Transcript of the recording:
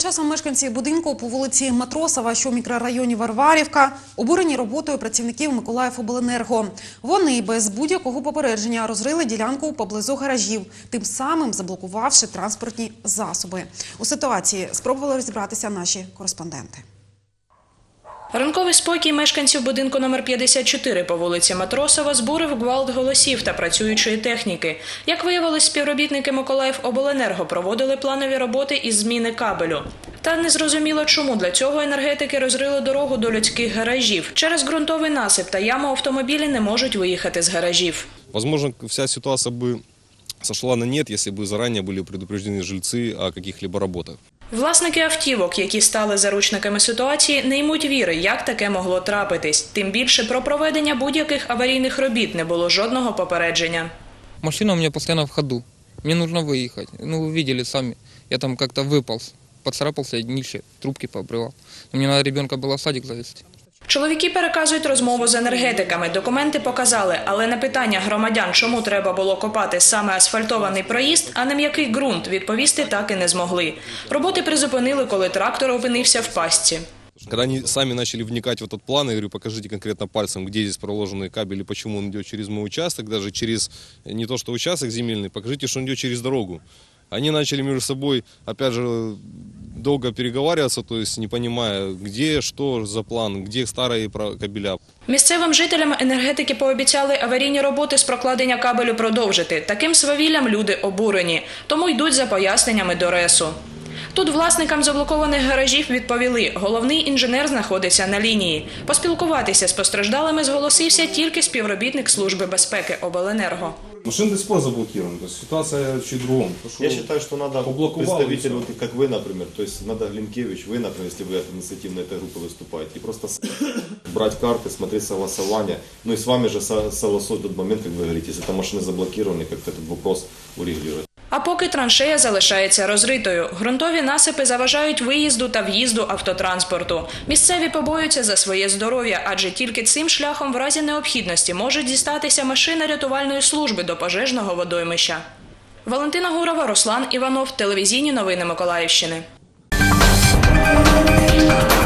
часом мешканці будинку по вулиці Матросова, що в мікрорайоні Варварівка, обурені роботою працівників Миколаївобленерго. Вони без будь-якого попередження розрили ділянку поблизу гаражів, тим самим заблокувавши транспортні засоби. У ситуації спробували розібратися наші кореспонденти. Ранковий спокій мешканців будинку номер 54 по вулиці Матросова збурив гвалт голосів та працюючої техніки. Як виявилось, співробітники Миколаївобленерго проводили планові роботи із зміни кабелю. Та незрозуміло, чому для цього енергетики розрили дорогу до людських гаражів. Через ґрунтовий насип та яму автомобілі не можуть виїхати з гаражів. Возможно, вся ситуация бы сошла на нет, если бы заранее были предупреждены жильцы о каких-либо работах. Власники автівок, які стали заручниками ситуації, не ймуть віри, як таке могло трапитись. Тим більше про проведення будь-яких аварійних робіт не було жодного попередження. Машина у меня постоянно в ходу. Мне нужно выехать. Ну, вы видели сами. Я там как-то выполз, поцарапался, днище, трубки пообрывал. Мне надо ребенка было в садик завести. Чоловіки переказують розмову з енергетиками. Документи показали, але на питання громадян, чому треба було копати саме асфальтований проїзд, а не м'який ґрунт, відповісти так і не змогли. Роботи призупинили, коли трактор опинився в пастці. Когда они сами начали вникать в этот план, я говорю, покажите конкретно пальцем, где здесь проложенный кабель и почему он идет через мой участок, даже через не то что участок земельный, покажите, что он идет через дорогу. Они начали между собой, опять же, долго переговариваться, то есть не понимая, где, что за план, где старые кабеля. Місцевим жителям енергетики пообіцяли аварійні роботи з прокладення кабелю продовжити. Таким свавіллям люди обурені, тому йдуть за поясненнями до РЕСу. Тут власникам заблокованих гаражів відповіли, головний інженер знаходиться на лінії. Поспілкуватися з постраждалими зголосився тільки співробітник Служби безпеки обленерго. Машина до сих пор заблокирована, то есть ситуация чуть другом. Я считаю, что надо представитель, вот, как вы, например, то есть надо Глинкевич, вы, например, если вы от инициативной этой группы выступаете, и просто брать карты, смотреть согласование, ну и с вами же согласовать тот момент, как вы говорите, если там машины заблокированы, как-то этот вопрос урегулировать. А поки траншея залишається розритою. Ґрунтові насипи заважають виїзду та в'їзду автотранспорту. Місцеві побоюються за своє здоров'я, адже тільки цим шляхом в разі необхідності може дістатися машина рятувальної служби до пожежного водоймища. Валентина Гурова, Руслан Іванов, телевізійні новини Миколаївщини.